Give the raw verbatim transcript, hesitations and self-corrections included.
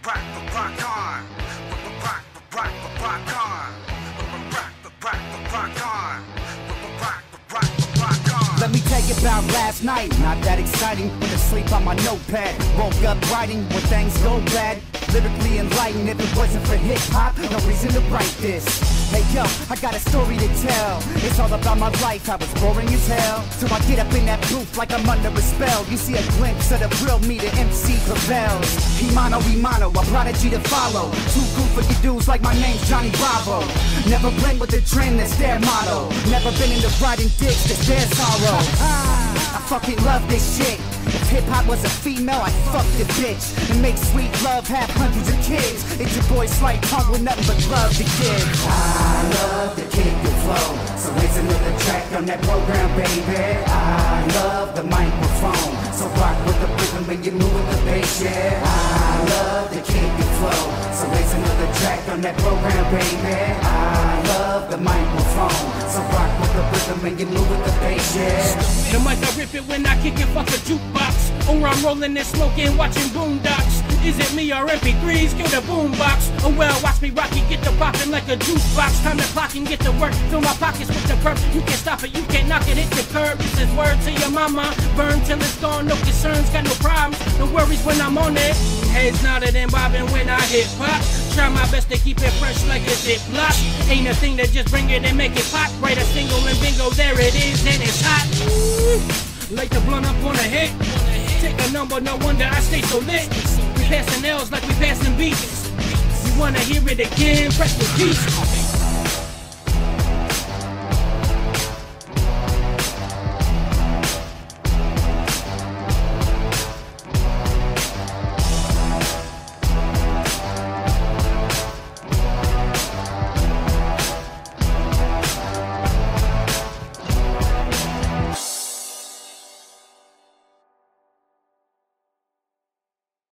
rock, rock on. Rock, rock, rock on. Rock, rock, rock on. Rock, rock, rock on. Let me tell you about last night. Not that exciting. Went to sleep on my notepad. Woke up writing when things go bad. Lyrically enlightened. If it wasn't for hip hop, no reason to write this. Hey yo, I got a story to tell. It's all about my life, I was boring as hell. So I get up in that booth like I'm under a spell. You see a glimpse of the real me, the M C prevails. Himano, Himano, a prodigy to follow. Too cool for you dudes like my name's Johnny Bravo. Never blend with the trend, that's their motto. Never been into riding dicks, that's their sorrow. I fucking love this shit. If hip-hop was a female, I'd fuck the bitch and make sweet love, have hundreds of kids. It's your boy Slight Tongue with nothing but love to give. I love the kick and flow, so here's another track on that program, baby. I love the microphone, so rock with the rhythm when you move with the bass, yeah. I love the kick and flow, so here's another track on that program, baby. I love the microphone, so rock with the rhythm when you move with the bass, yeah. The mic I rip it when I kick it, fuck a jukebox. Or I'm rolling and smoking, watching boondocks. Is it me or M P threes? Kill the boombox. Oh well, watch me rock it, get to poppin' like a jukebox. Time to clock and get to work. Fill my pockets with the perp. You can't stop it, you can't knock it, hit the curb. This is word to your mama. Burn till it's gone, no concerns, got no problems. No worries when I'm on it. Heads nodded and bobbing when I hit pop. Try my best to keep it fresh like a ziplock. Ain't a thing that just bring it and make it pop. Write a single and bingo, there it is, and it's hot. Ooh, like the blunt up on a hit. Take a number, no wonder I stay so lit. We passing L's like we passing beats. You wanna hear it again? Press repeat.